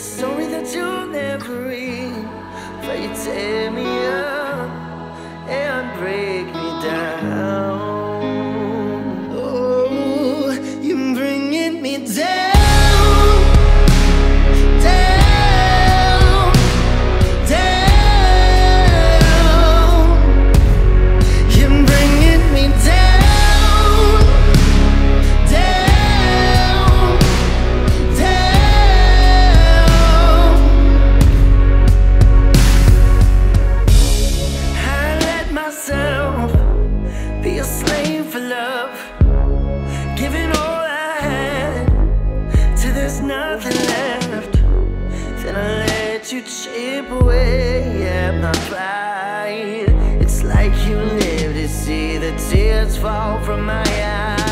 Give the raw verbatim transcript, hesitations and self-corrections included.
story that you'll never read, but you tear me up and break me down. Oh, you're bringing me down. Be a slave for love, giving all I had till there's nothing left. Then I let you chip away at my pride. It's like you live to see the tears fall from my eyes.